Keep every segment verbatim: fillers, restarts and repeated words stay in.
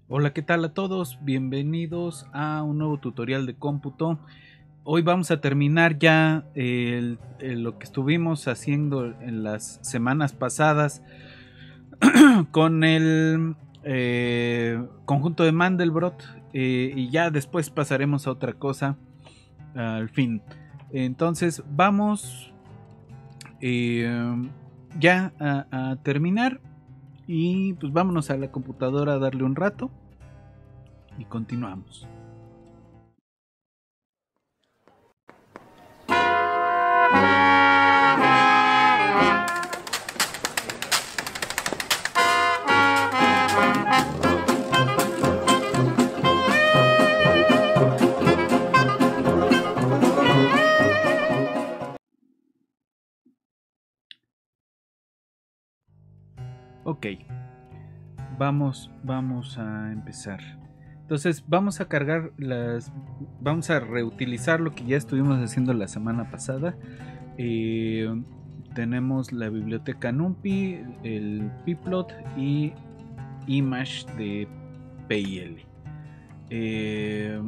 Hola, ¿qué tal a todos? Bienvenidos a un nuevo tutorial de cómputo. Hoy vamos a terminar ya el- el- lo que estuvimos haciendo en las semanas pasadas con el eh, conjunto de Mandelbrot, eh, y ya después pasaremos a otra cosa al fin. Entonces vamos eh, ya a, a terminar y pues vámonos a la computadora a darle un rato y continuamos. Ok, vamos, vamos a empezar. Entonces vamos a cargar las, vamos a reutilizar lo que ya estuvimos haciendo la semana pasada. Eh, Tenemos la biblioteca NumPy, el pyplot y image de P I L. Eh,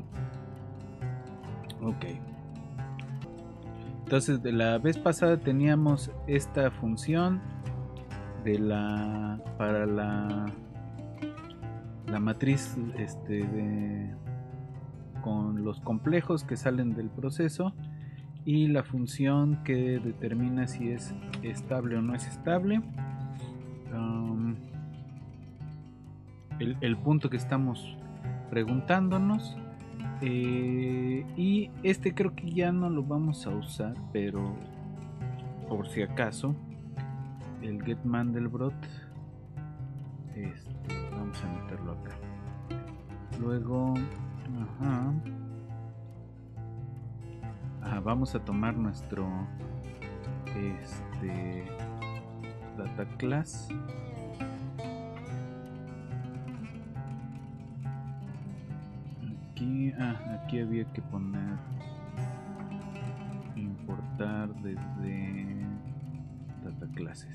ok. Entonces de la vez pasada teníamos esta función de la para la la matriz este, de, con los complejos que salen del proceso y la función que determina si es estable o no es estable. Um, el, el, punto que estamos preguntándonos. Eh, y este creo que ya no lo vamos a usar, pero por si acaso, el get Mandelbrot, este, vamos a meterlo acá. Luego, ajá. Ah, vamos a tomar nuestro este data class. Aquí, ah, aquí había que poner importar desde data classes.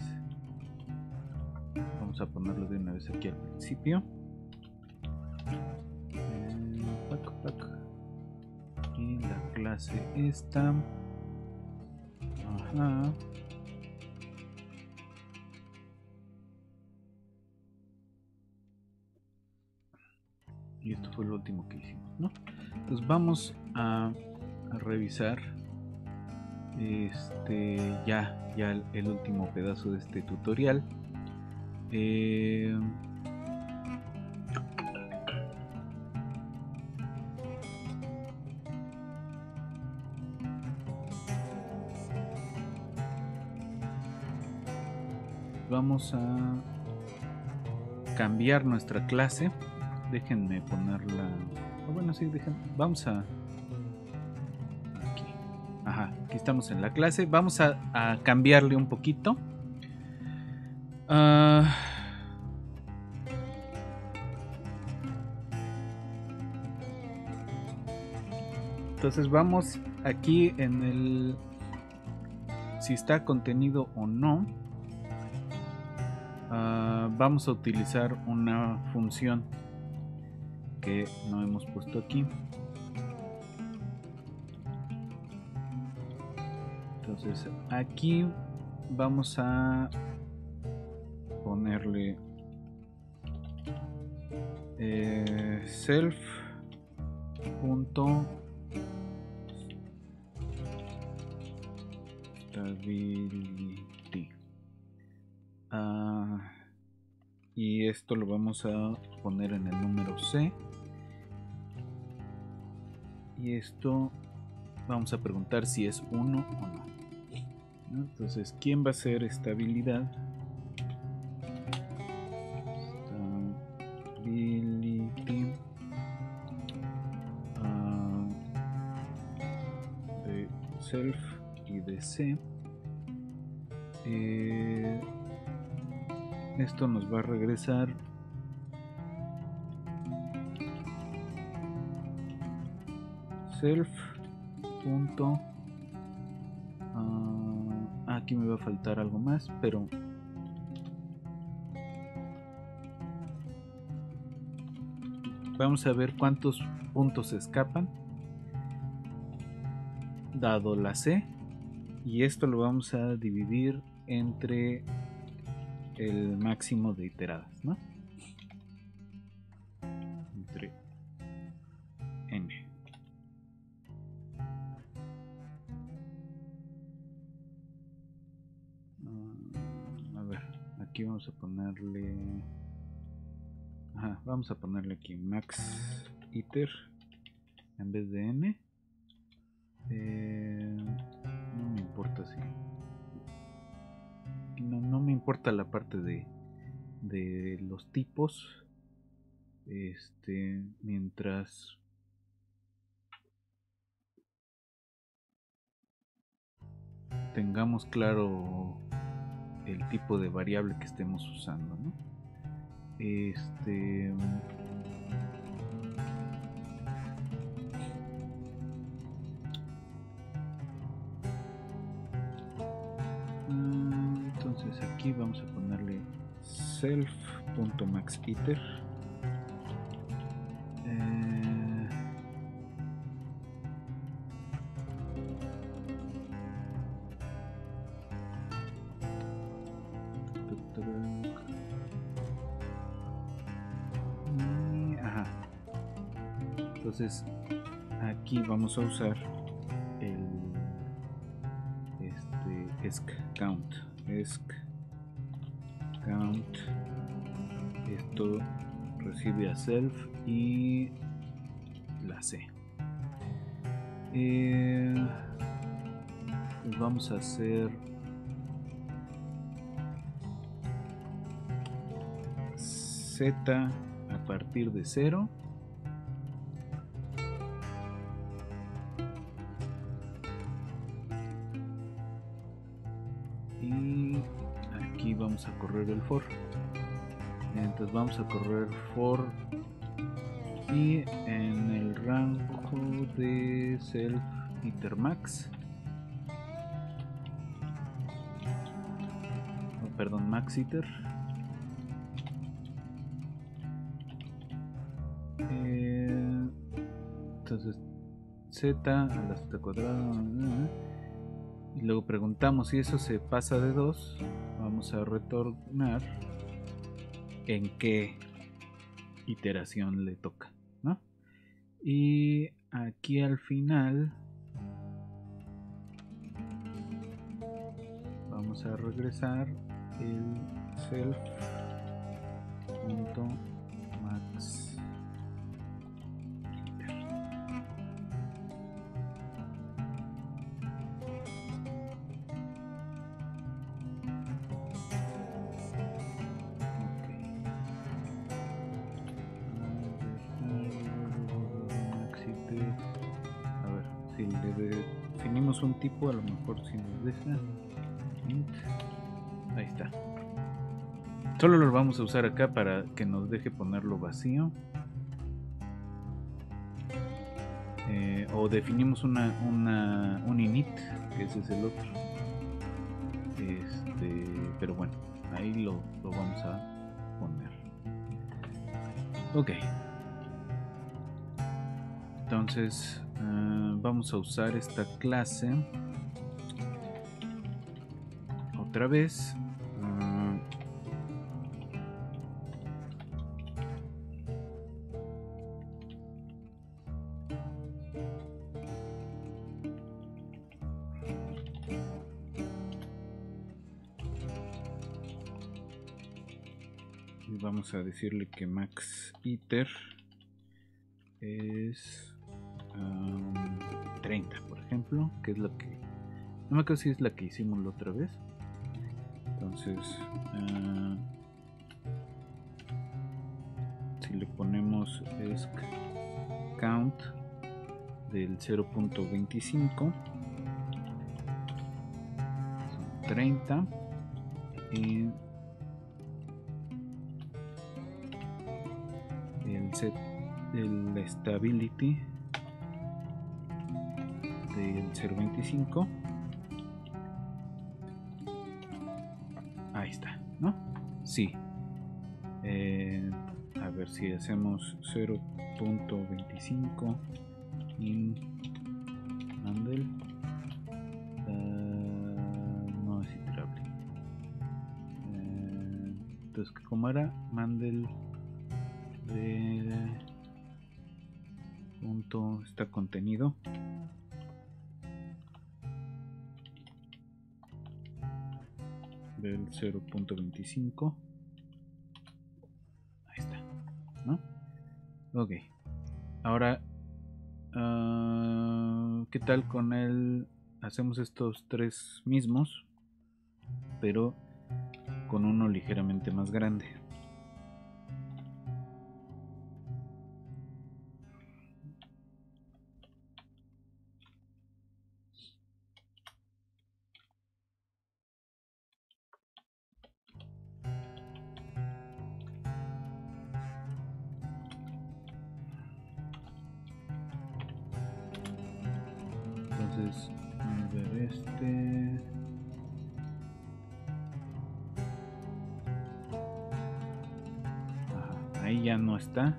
Vamos a ponerlo de una vez aquí al principio. Eh, pack, pack. Y la clase esta. Ajá. Y esto fue lo último que hicimos, ¿no? Entonces vamos a, a revisar este ya, ya el, el último pedazo de este tutorial. Eh, vamos a cambiar nuestra clase. Déjenme ponerla. Oh, bueno, sí, dejen. Vamos a. Aquí. Ajá, aquí estamos en la clase. Vamos a, a cambiarle un poquito. Uh, entonces vamos aquí en el. Si está contenido o no. Uh, vamos a utilizar una función que no hemos puesto aquí. Entonces aquí vamos a ponerle eh, self punto stability. Uh, y esto lo vamos a poner en el número C. Y esto vamos a preguntar si es uno o no. ¿No? Entonces, ¿quién va a ser estabilidad? Stability uh, de self y de C. Eh, esto nos va a regresar self punto uh, aquí me va a faltar algo más, pero vamos a ver cuántos puntos escapan dado la C, y esto lo vamos a dividir entre el máximo de iteradas, ¿no? Entre n. Uh, a ver, aquí vamos a ponerle, ajá, vamos a ponerle aquí max iter en vez de n. Eh, no me importa si no, no me importa la parte de de los tipos, este, mientras tengamos claro el tipo de variable que estemos usando, ¿no? Este, entonces aquí vamos a ponerle self.maxiter. Eh, y, ajá. Entonces aquí vamos a usar el este esc count esc count. Esto recibe a self y la C. Eh, pues vamos a hacer Z a partir de cero. Y aquí vamos a correr el for. Entonces vamos a correr for y en el rango de self iter max, oh, perdón, max iter, eh, entonces z a la z cuadrada, y luego preguntamos si eso se pasa de dos. Vamos a retornar en qué iteración le toca, ¿no? Y aquí al final vamos a regresar el self.max. Si le definimos un tipo, a lo mejor si nos deja int, ahí está. Solo lo vamos a usar acá para que nos deje ponerlo vacío, eh, o definimos una, una un init, que ese es el otro, este, pero bueno, ahí lo, lo vamos a poner. Ok, entonces uh, vamos a usar esta clase otra vez. Uh, y vamos a decirle que max iter es um, treinta, por ejemplo, que es la que no me acuerdo si es la que hicimos la otra vez. Entonces uh, si le ponemos esc count del cero punto veinticinco son treinta, y el set del stability del cero punto veinticinco, ahí está, ¿no? Sí, eh, A ver si hacemos cero punto veinticinco in Mandel. Uh, no es iterable. Uh, entonces, ¿cómo era? Mandel de punto está contenido. Del cero punto veinticinco. Ahí está, ¿no? Ok. Ahora, uh, ¿qué tal con el? Hacemos estos tres mismos, pero con uno ligeramente más grande. Entonces, a ver este. Ajá, ahí ya no está.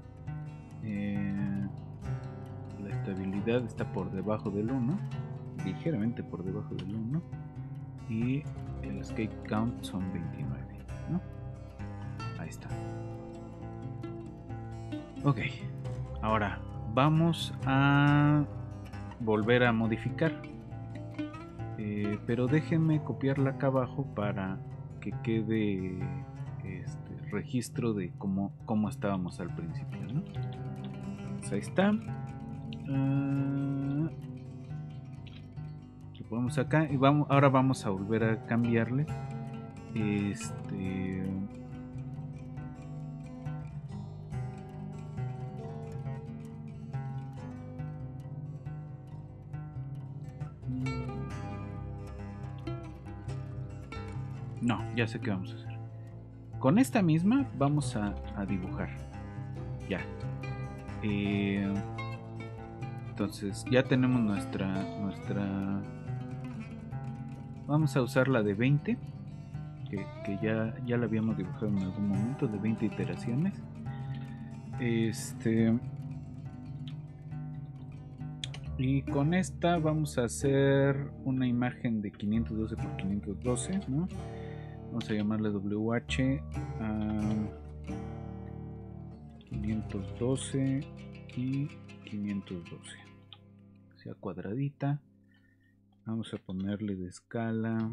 Eh, la estabilidad está por debajo del uno, ligeramente por debajo del uno. Y el escape count son veintinueve, ¿no? Ahí está. Ok, ahora vamos a volver a modificar, eh, pero déjenme copiarla acá abajo para que quede este registro de cómo, cómo estábamos al principio, ¿no? Pues ahí está. Uh, lo ponemos acá y vamos, ahora vamos a volver a cambiarle este no, ya sé qué vamos a hacer. Con esta misma vamos a, a dibujar. Ya. Eh, entonces ya tenemos nuestra nuestra. Vamos a usar la de veinte, que, que ya, ya la habíamos dibujado en algún momento, de veinte iteraciones. Este. Y con esta vamos a hacer una imagen de quinientos doce por quinientos doce, ¿no? Vamos a llamarle W H a quinientos doce y quinientos doce. Sea cuadradita. Vamos a ponerle de escala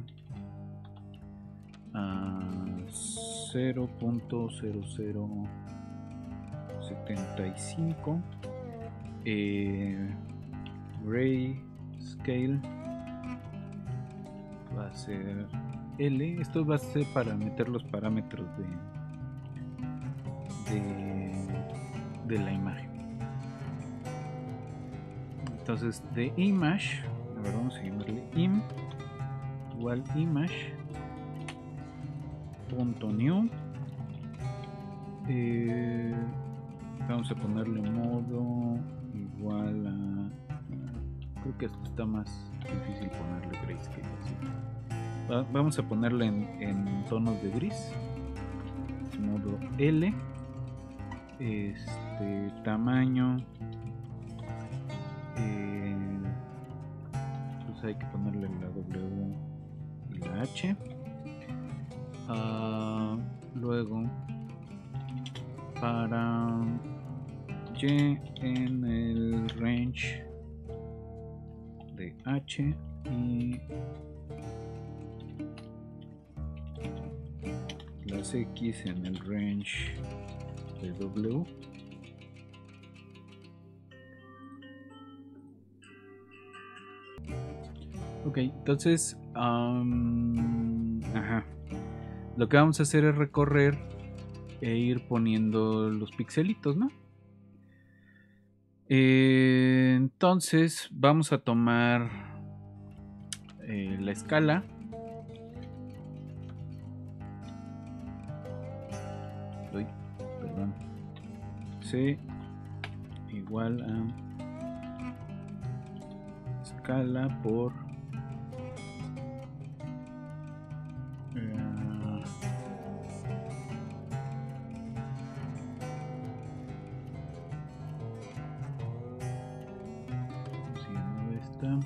a cero punto cero cero setenta y cinco. Eh, Ray Scale va a ser L. Esto va a ser para meter los parámetros de, de, de la imagen. Entonces, de image, a ver, vamos a llamarle im igual image punto new. Eh, vamos a ponerle modo igual a, creo que esto está más difícil ponerle grayscale así. Va, vamos a ponerle en, en tonos de gris, modo L. Este tamaño, eh, pues hay que ponerle la W y la H. Uh, luego para Y en el range de H y las X en el range de W. Ok, entonces um, ajá. Lo que vamos a hacer es recorrer e ir poniendo los pixelitos, ¿no? Eh, entonces vamos a tomar eh, la escala. Uy, perdón. C igual a escala por está.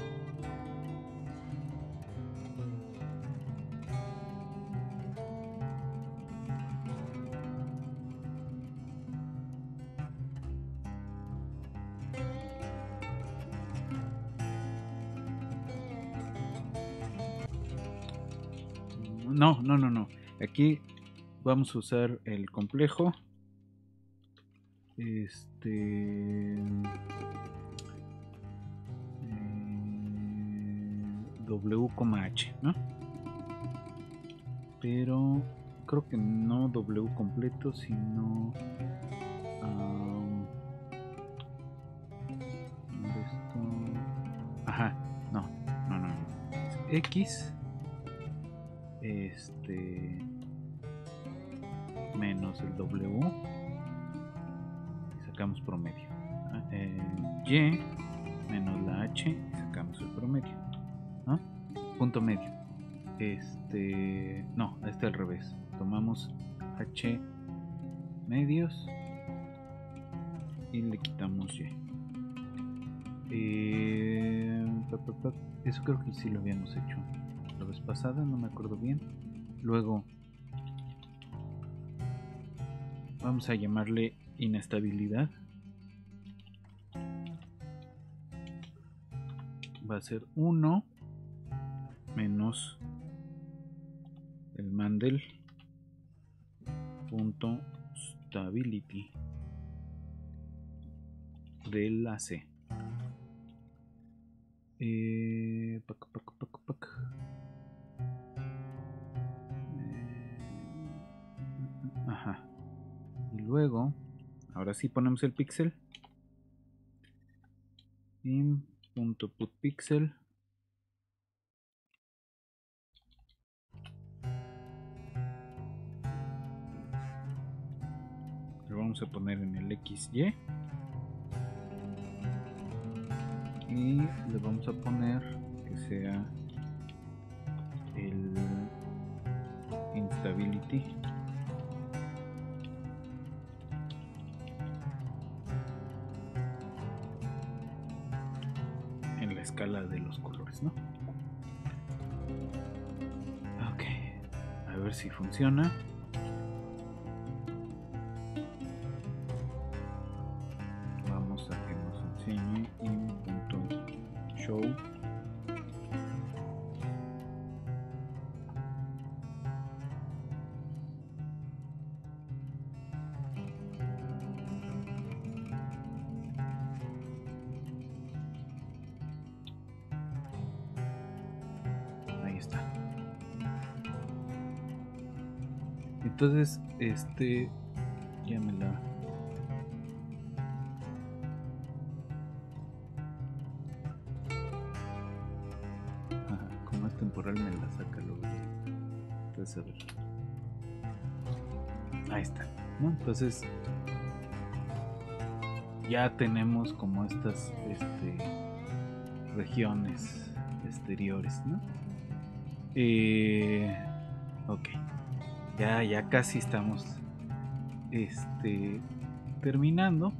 No, no, no, no. Aquí vamos a usar el complejo. Este. Eh, W, H, ¿no? Pero creo que no W completo, sino. Um, esto. Ajá, no, no, no, no. Es X. Este. Menos el W. Y sacamos promedio. Eh, Y menos la H y sacamos el promedio, ¿no? Punto medio. Este, no, este al revés. Tomamos H medios y le quitamos Y. Eh, pa, pa, pa. Eso creo que sí lo habíamos hecho la vez pasada, no me acuerdo bien. Luego vamos a llamarle inestabilidad. Va a ser uno menos el Mandel punto stability de la C. Eh, pac, pac, pac, pac. Eh, ajá. Y luego, ahora sí ponemos el píxel. In punto put pixel. Lo vamos a poner en el X Y. Y le vamos a poner que sea el instability en la escala de los colores, ¿no? Ok, a ver si funciona. Vamos a que nos enseñe in.show. Ahí está. Entonces, este ya me la Ajá, como es temporal me la saca luego. Entonces, a ver. Ahí está, ¿no? Entonces ya tenemos como estas este, regiones exteriores, ¿no? Eh, ok, ya, ya casi estamos este, terminando.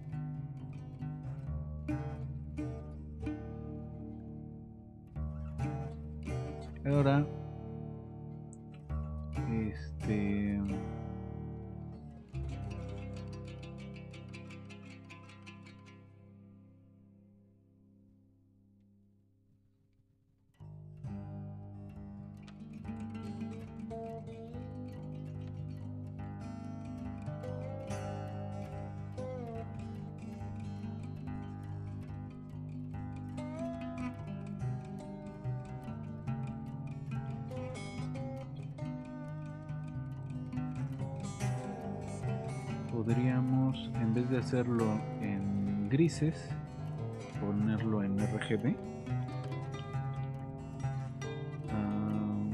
Ahora, este... podríamos, en vez de hacerlo en grises, ponerlo en R G B. Uh,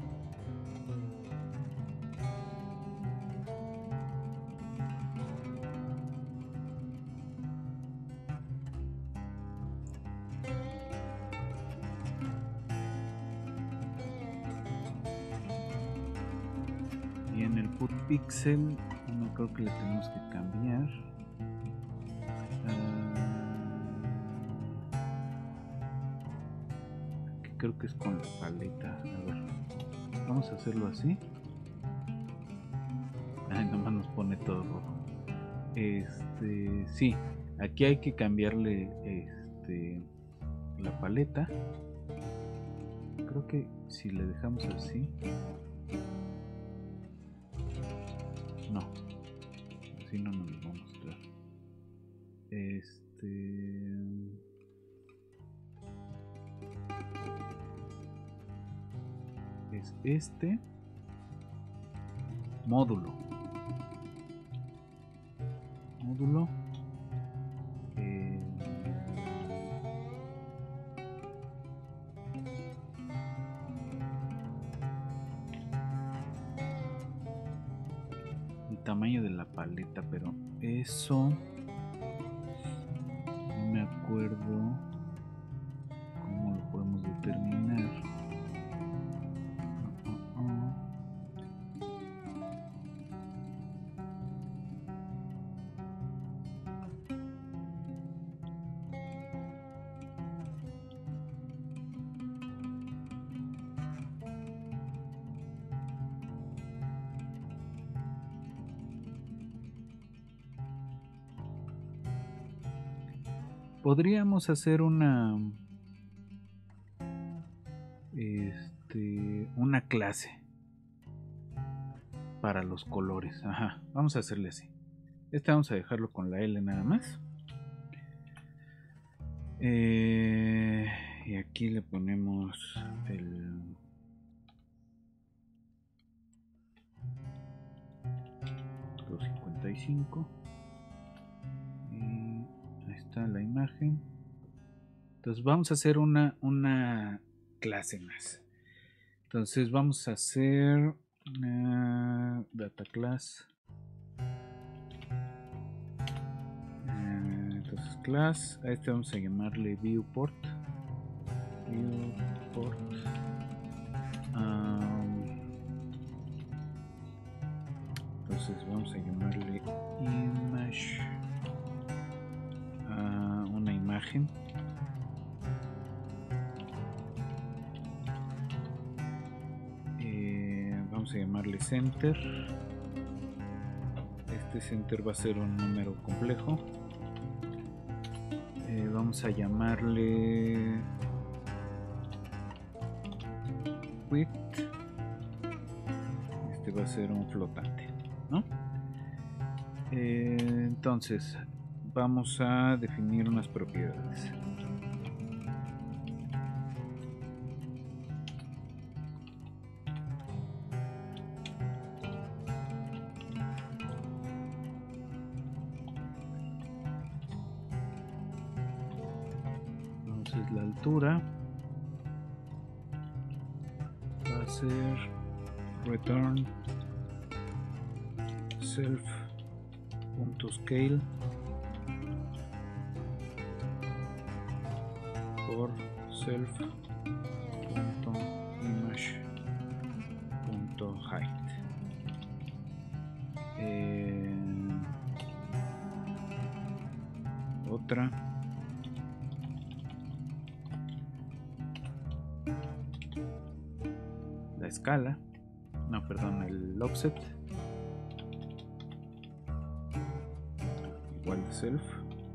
y en el put pixel no creo que le tenemos que cambiar. Uh, creo que es con la paleta. A ver, vamos a hacerlo así. Ay, nomás nos pone todo rojo. Este, sí, aquí hay que cambiarle este la paleta. Creo que si le dejamos así, no, así no nos lo va a mostrar. Este, es este módulo. Módulo. Eh, el tamaño de la paleta, pero eso no me acuerdo cómo lo podemos determinar. Uh, uh, uh. Podríamos hacer una este una clase para los colores. Ajá, vamos a hacerle así. Este vamos a dejarlo con la L nada más. Eh, y aquí le ponemos el dos cincuenta y cinco. Y ahí está la imagen. Entonces vamos a hacer una, una clase más. Entonces vamos a hacer una data class. Uh, entonces class, a este vamos a llamarle viewport. Viewport. Um, entonces vamos a llamarle image. Uh, una imagen. Vamos a llamarle center. Este center va a ser un número complejo. Eh, vamos a llamarle width. Este va a ser un flotante, ¿no? Eh, entonces vamos a definir unas propiedades. La altura va a ser return self.scale por self.image.height. Eh, otra escala, no, perdón, el offset igual de self.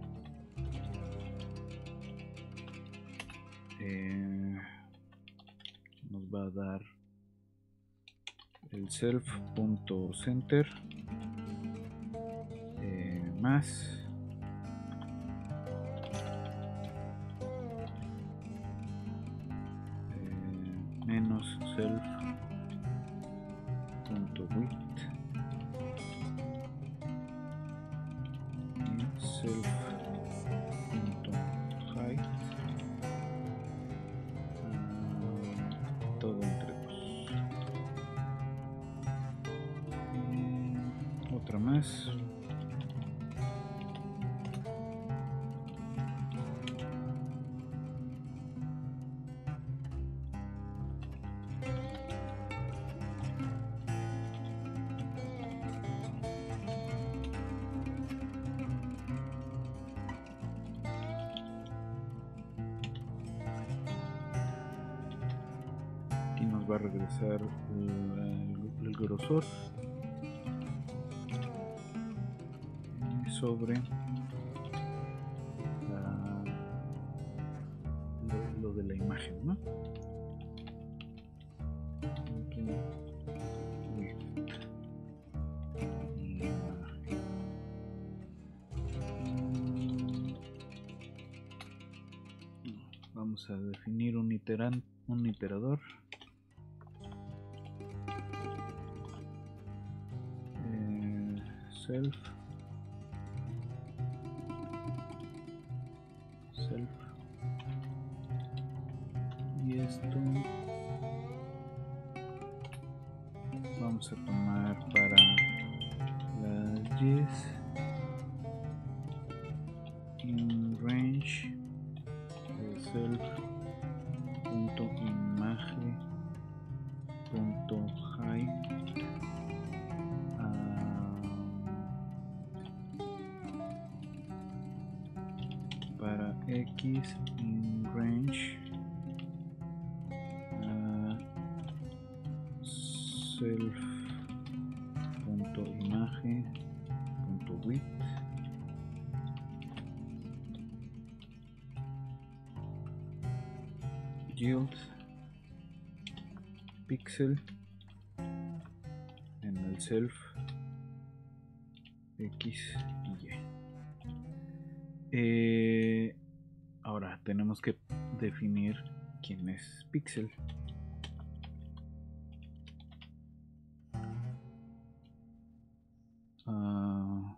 Eh, nos va a dar el self.center eh, más eh, menos self width y self.height, uh, todo entre dos. Y otra más. va a regresar el, el grosor sobre la, lo, lo de la imagen, ¿no? Vamos a definir un iteran, un iterador. Eh, self. Self. Y esto vamos a tomar para las yes in range de self punto imagen punto height uh, para x in range uh, self punto imagen punto width yield pixel en el self x y y. Eh, ahora tenemos que definir quién es pixel. Uh,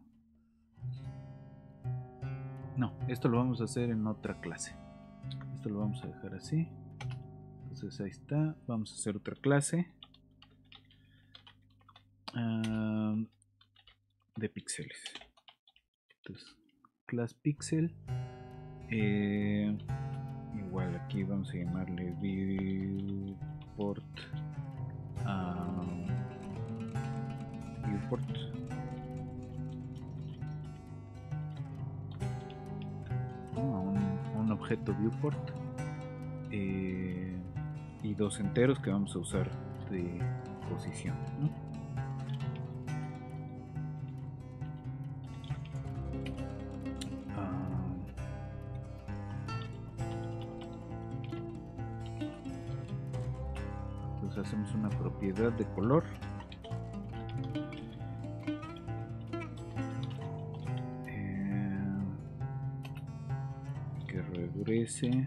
no, esto lo vamos a hacer en otra clase. Esto lo vamos a dejar así. Entonces ahí está. Vamos a hacer otra clase uh, de píxeles. Entonces, class pixel. Eh, igual aquí vamos a llamarle viewport. Uh, viewport. Un, un objeto viewport. Eh, y dos enteros que vamos a usar de posición, ¿no? Uh, entonces hacemos una propiedad de color. Eh, que regrese.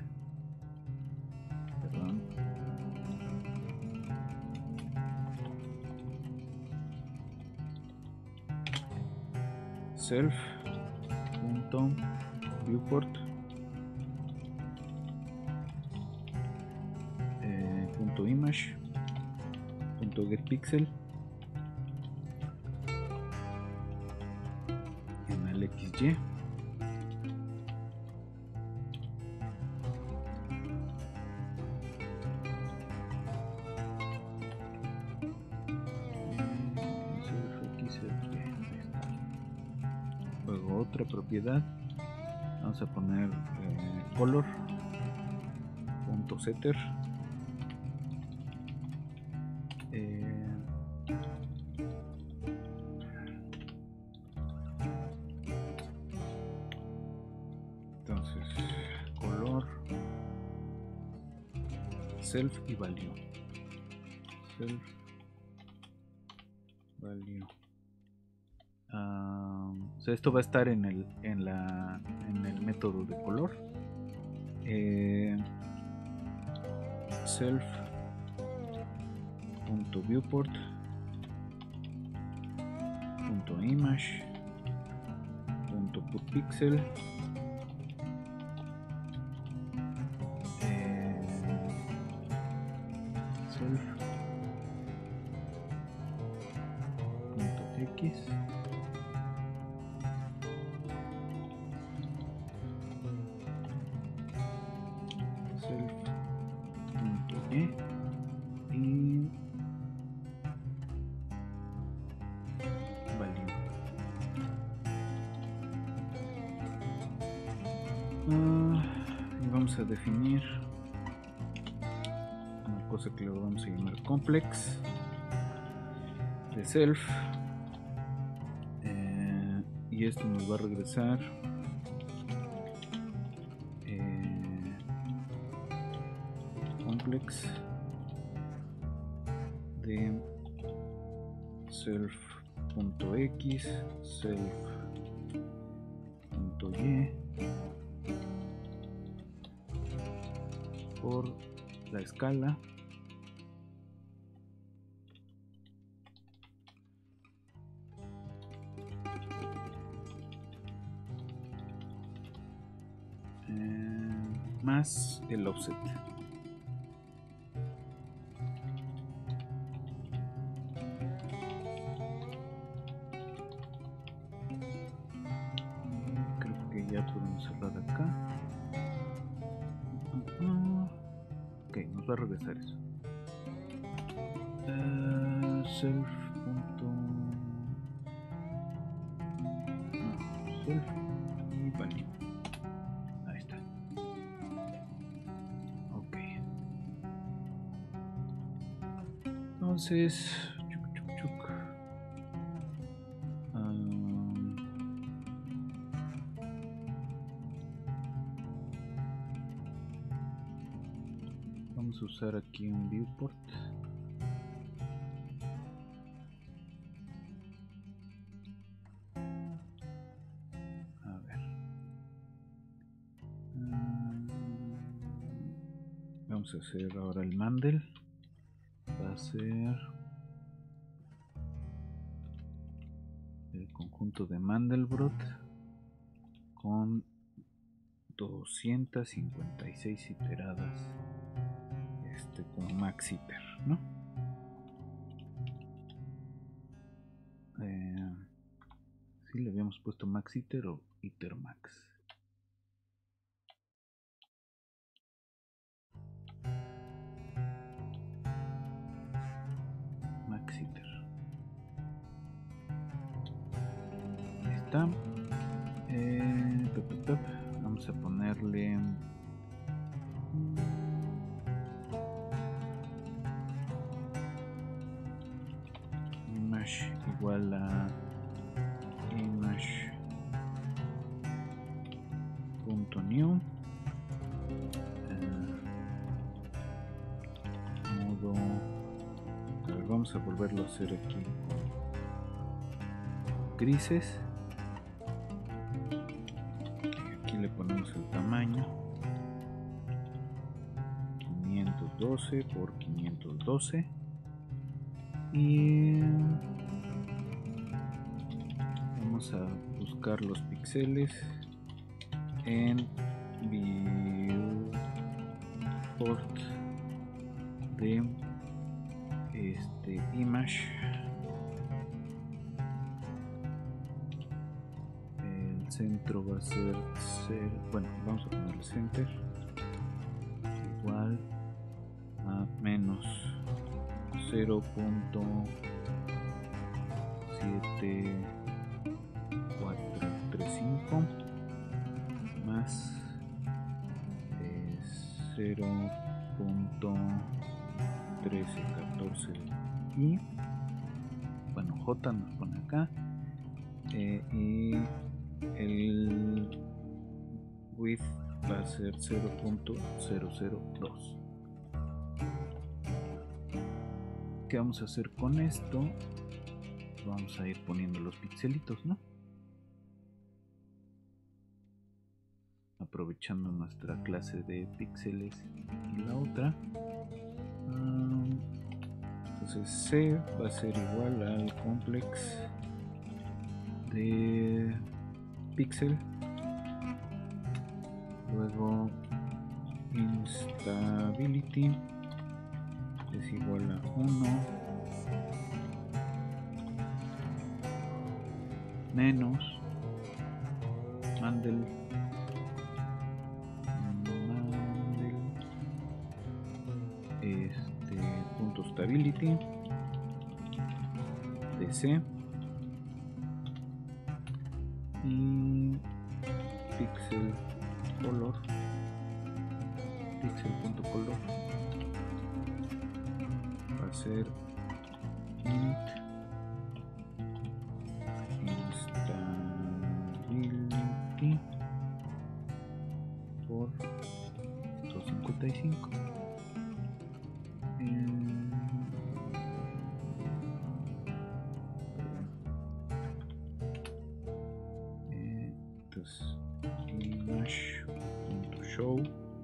Self punto viewport eh, punto image punto getPixel en el X Y otra propiedad. Vamos a poner eh, color punto setter eh, entonces color self y value self value. Uh, o sea, esto va a estar en el en la en el método de color. Eh, self punto viewport punto image punto putPixel eh, self punto x y value. Uh, y vamos a definir una cosa cosa que lo vamos a llamar complex de self, eh, y esto nos va a regresar eh, complex de self.x, self.y por la escala eh, más el offset. Creo que ya podemos cerrar acá. Ok, nos va a regresar eso. Uh, self. No, self y value. Ahí está. Ok. Entonces, chuc, chuc, chuc. Um, vamos a usar aquí un viewport. Vamos a hacer ahora el mandel. Va a ser el conjunto de Mandelbrot con doscientas cincuenta y seis iteradas, este, con max iter, ¿no? Eh, si le habíamos puesto max iter o iter max. Max iter. Ahí está. Eh, pep, pep, pep. Vamos a ponerle image igual a image punto new, eh, modo, a ver, vamos a volverlo a hacer aquí con grises. Aquí le ponemos el tamaño quinientos doce por quinientos doce y vamos a buscar los píxeles en viewport de este image. El centro va a ser cero, bueno, vamos a ponerle center igual a menos cero punto siete cuatro tres cinco más eh, cero punto trece catorce y bueno, J nos pone acá, eh, y el width va a ser cero punto cero cero dos. ¿Qué vamos a hacer con esto? Vamos a ir poniendo los pixelitos, ¿no? Aprovechando nuestra clase de píxeles y la otra. Um, entonces C va a ser igual al complex de pixel, luego instability es igual a uno menos mandel mandel este punto stability de C y pixel color pixel.color a ser int instability por doscientos cincuenta y cinco. Entonces image.show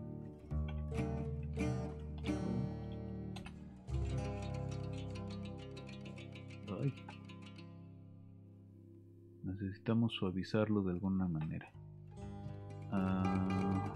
Ay. Necesitamos suavizarlo de alguna manera. Uh,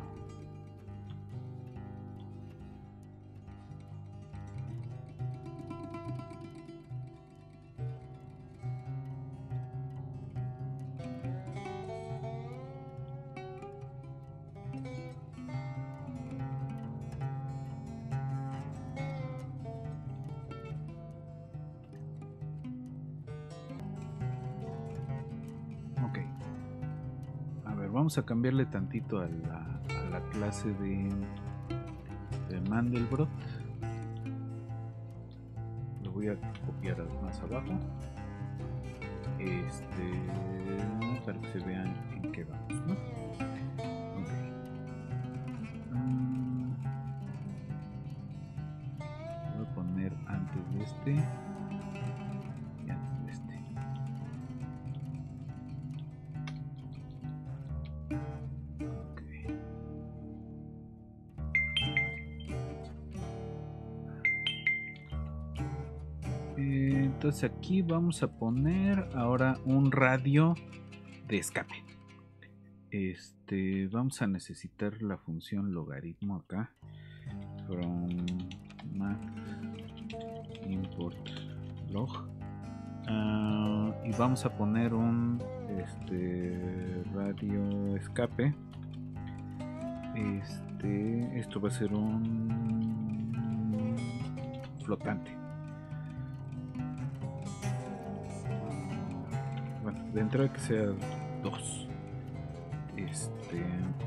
Vamos a cambiarle tantito a la, a la clase de, de Mandelbrot. Lo voy a copiar más abajo. Este, para que se vean en qué vamos, ¿no? Okay. Um, voy a poner antes de este y antes de este. Entonces aquí vamos a poner ahora un radio de escape. Este, vamos a necesitar la función logaritmo acá. From math import log. Uh, y vamos a poner un este radio escape. Este, esto va a ser un flotante. De entrada que sea dos. Este.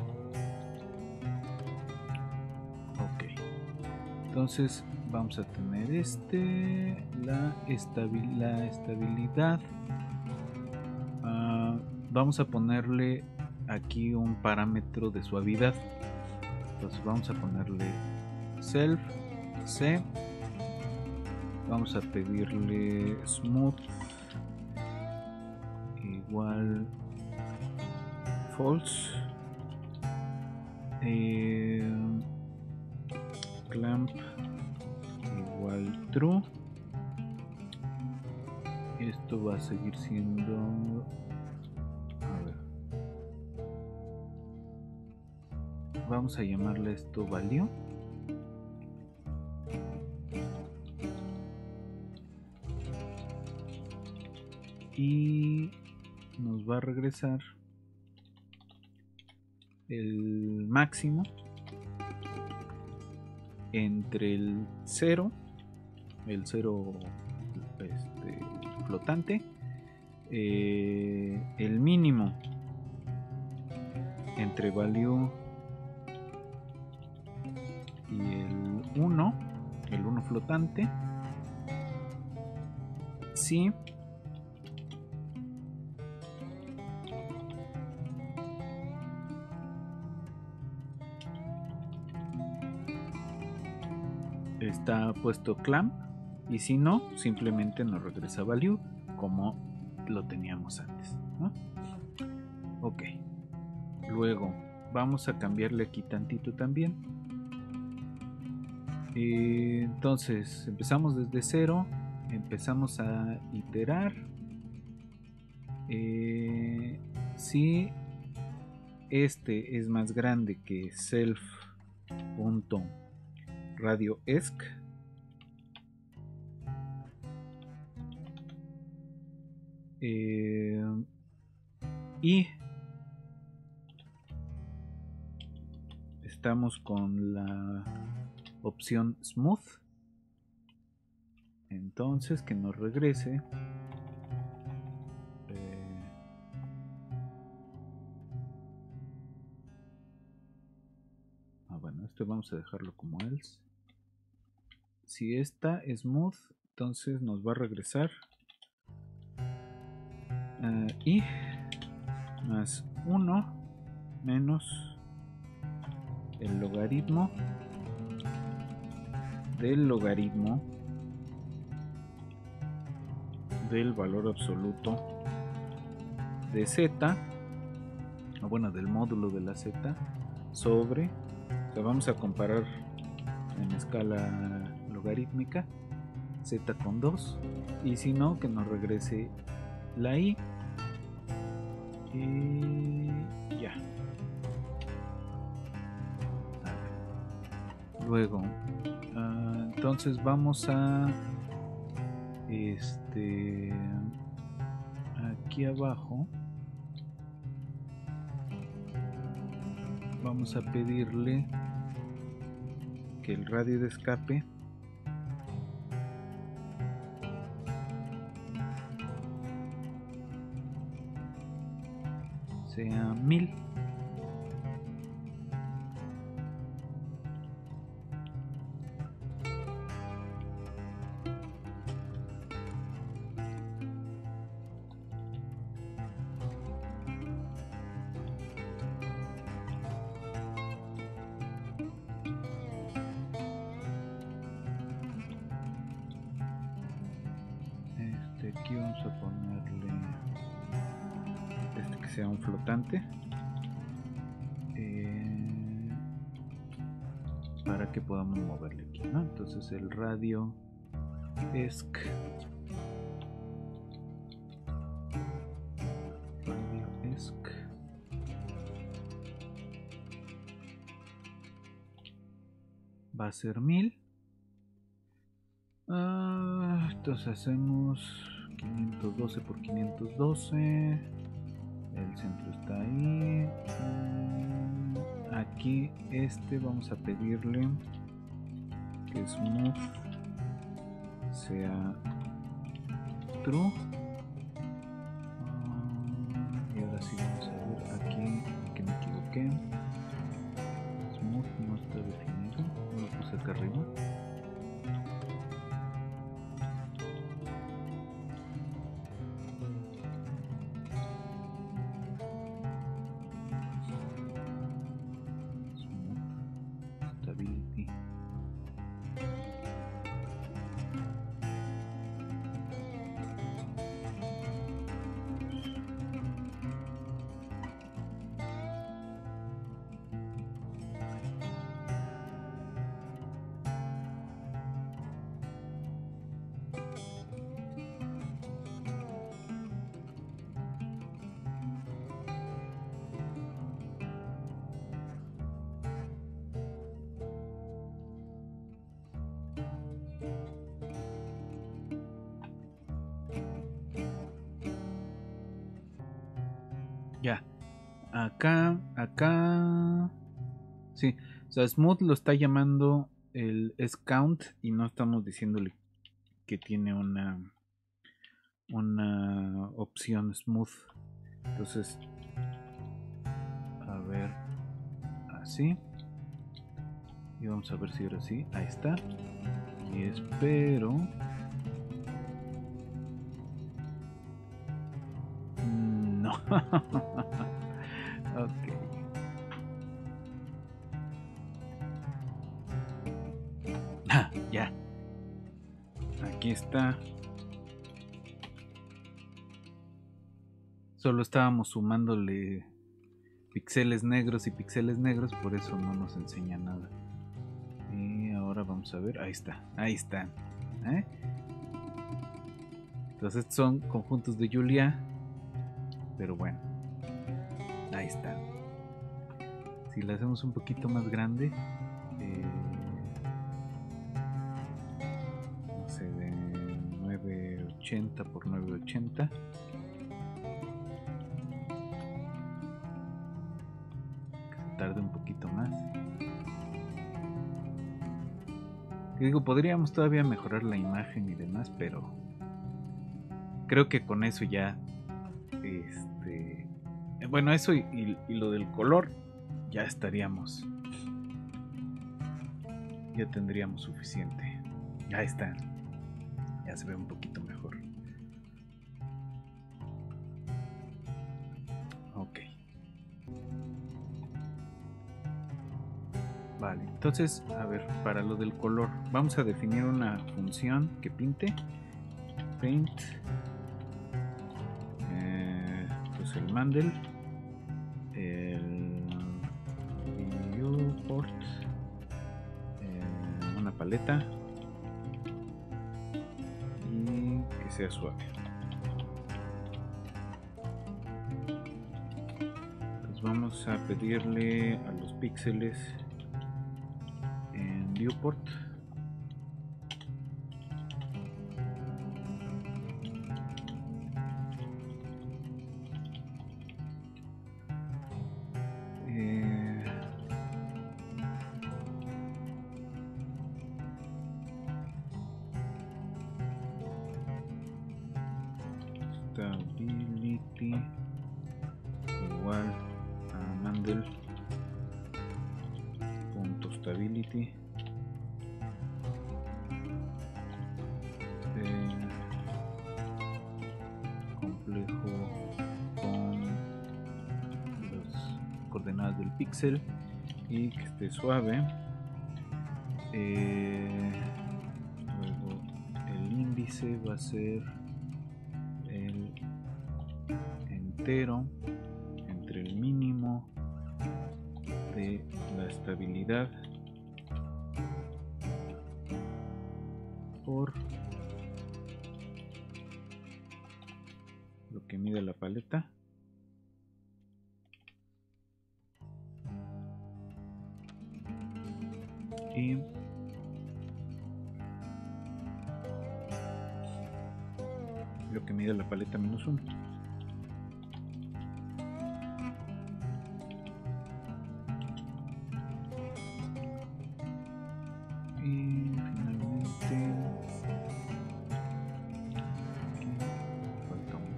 Ok. Entonces vamos a tener este. La, estabil, la estabilidad. Uh, vamos a ponerle aquí un parámetro de suavidad. Entonces vamos a ponerle self C. Vamos a pedirle smooth igual false, eh, clamp igual true. Esto va a seguir siendo, a ver, vamos a llamarle esto value. Y nos va a regresar el máximo entre el cero, el cero este, flotante, eh, el mínimo entre value y el uno, el uno flotante, si está puesto clamp, y si no, simplemente nos regresa value como lo teníamos antes, ¿no? Ok, luego vamos a cambiarle aquí tantito también. Eh, entonces empezamos desde cero, empezamos a iterar. Eh, si este es más grande que self.radioesc, eh, y estamos con la opción smooth, entonces que nos regrese eh, ah, bueno, esto vamos a dejarlo como else. si esta es smooth, entonces nos va a regresar uh, y más uno menos el logaritmo del logaritmo del valor absoluto de z, o bueno, del módulo de la z sobre, o sea, vamos a comparar en escala logarítmica z con dos, y si no, que nos regrese la i y ya. Luego uh, entonces vamos a este aquí abajo vamos a pedirle que el radio de escape sea mil. Aquí vamos a ponerle este que sea un flotante eh, para que podamos moverle aquí, ¿no? Entonces el radio esc radio esc va a ser mil. Uh, entonces hacemos quinientos doce por quinientos doce, el centro está ahí. Aquí este vamos a pedirle que smooth sea true. Uh, y ahora sí vamos a ver aquí que me equivoqué, smooth no está definido, lo puse acá arriba. Ya, acá, acá, sí, o sea, Smooth lo está llamando el S-Count y no estamos diciéndole que tiene una, una opción Smooth. Entonces, a ver, así, y vamos a ver si ahora sí, ahí está, y espero... No. Ok. Ah, ya. Aquí está. Solo estábamos sumándole píxeles negros y píxeles negros, por eso no nos enseña nada. Y ahora vamos a ver. Ahí está. Ahí están. ¿Eh? Entonces estos son conjuntos de Julia. Pero bueno. Ahí están. Si la hacemos un poquito más grande. Eh, no sé, de novecientos ochenta por novecientos ochenta. Que se tarde un poquito más. Que digo, podríamos todavía mejorar la imagen y demás, pero creo que con eso ya, este, bueno, eso y, y, y lo del color, ya estaríamos, ya tendríamos suficiente. Ahí está. Ya se ve un poquito mejor. Ok. Vale, entonces, a ver, para lo del color, vamos a definir una función que pinte. Paint. Eh, pues el mandel. El viewport. Eh, una paleta. Y que sea suave. Pues vamos a pedirle a los píxeles en viewport. Eh, stability igual a mandel punto stability eh, complejo con las coordenadas del píxel y que esté suave. Eh, luego el índice va a ser el entero entre el mínimo de la estabilidad por lo que mide la paleta. Y lo que mide la paleta menos uno. Y finalmente aquí falta uno.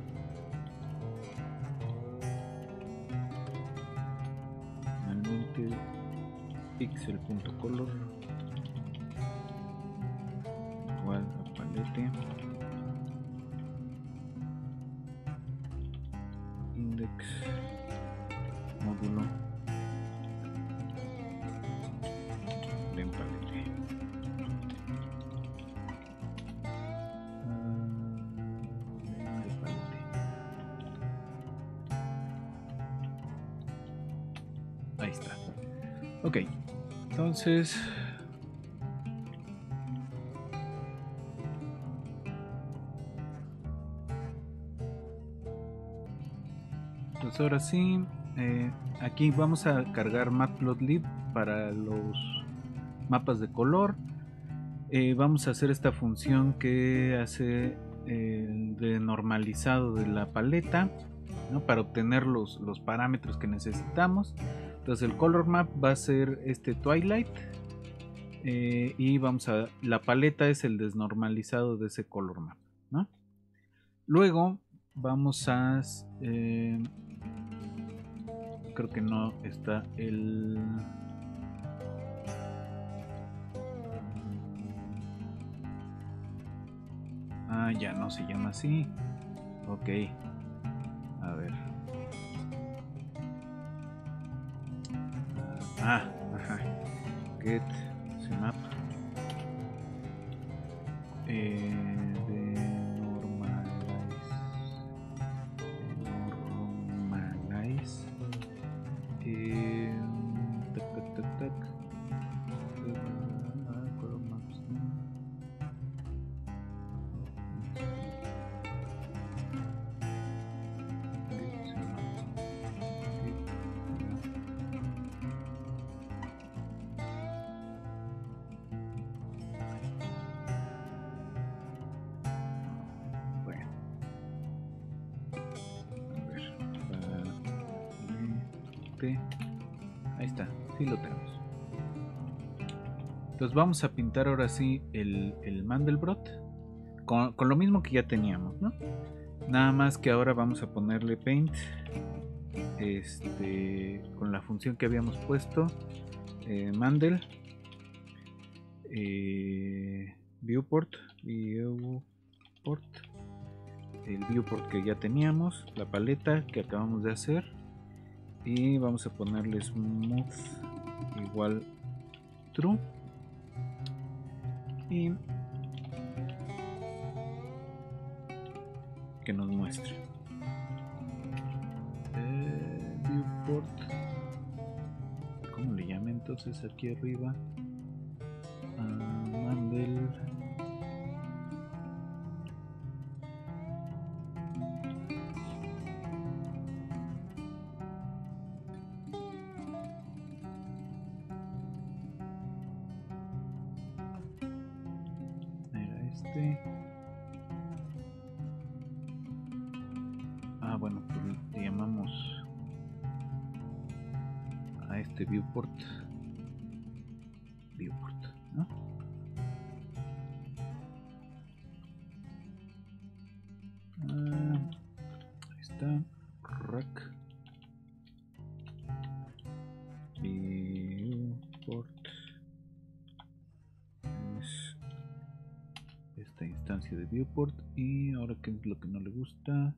Finalmente pixel.color igual a palette index módulo len palette. Uh, de palette. Ahí está. Ok, entonces pues ahora sí, eh, aquí vamos a cargar matplotlib para los mapas de color. Eh, vamos a hacer esta función que hace el de normalizado de la paleta, ¿no? Para obtener los, los parámetros que necesitamos. Entonces el color map va a ser este twilight eh, y vamos a la paleta es el desnormalizado de ese color map, ¿no? Luego vamos a eh, creo que no está el ah, ya no se llama así. Ok, a ver. Ah, ajá. Get map eh, de normalize normalize eh, tac tac tac tac uh, color maps ahí está, sí lo tenemos. Entonces vamos a pintar ahora sí el, el Mandelbrot con, con lo mismo que ya teníamos, ¿no? Nada más que ahora vamos a ponerle paint este, con la función que habíamos puesto eh, Mandel eh, viewport, viewport, el viewport que ya teníamos, la paleta que acabamos de hacer, y vamos a ponerle smooth igual true y que nos muestre eh, viewport, ¿cómo le llame entonces aquí arriba? Uh, mandel era este. Ah, bueno, pues le llamamos a este viewport viewport, ¿no? Ah, ahí está, rack viewport es esta instancia de viewport. Y ahora, ¿qué es lo que no le gusta?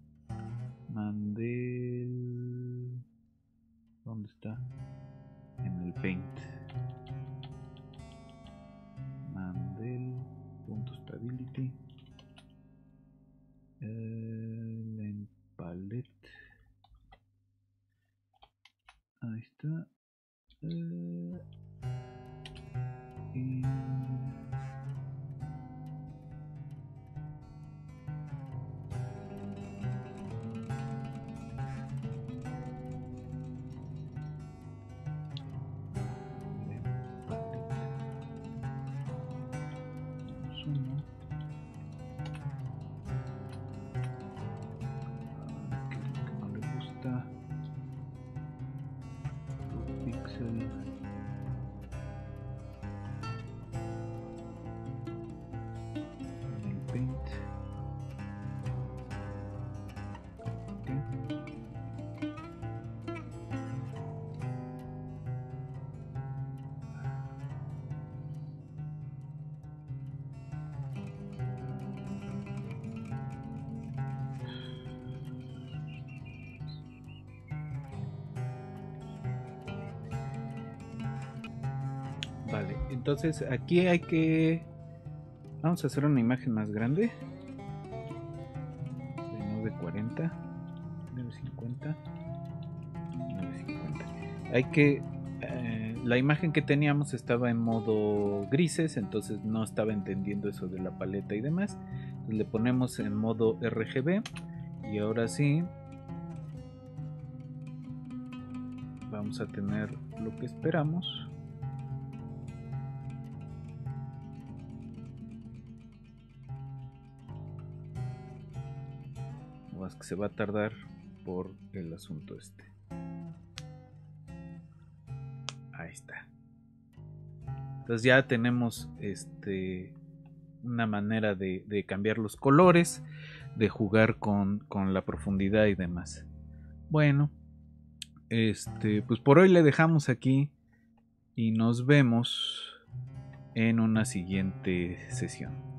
Mandel, ¿dónde está? En el paint. Mandel.stability. El en palette. Ahí está. Uh, y vale, entonces aquí hay que, vamos a hacer una imagen más grande de nueve cuarenta, nueve cincuenta, nueve cincuenta. Hay que eh, la imagen que teníamos estaba en modo grises, entonces no estaba entendiendo eso de la paleta y demás. Entonces le ponemos en modo R G B y ahora sí vamos a tener lo que esperamos. Más que se va a tardar por el asunto este. Ahí está. Entonces ya tenemos este una manera de, de cambiar los colores, de jugar con, con la profundidad y demás. Bueno, este, pues por hoy le dejamos aquí y nos vemos en una siguiente sesión.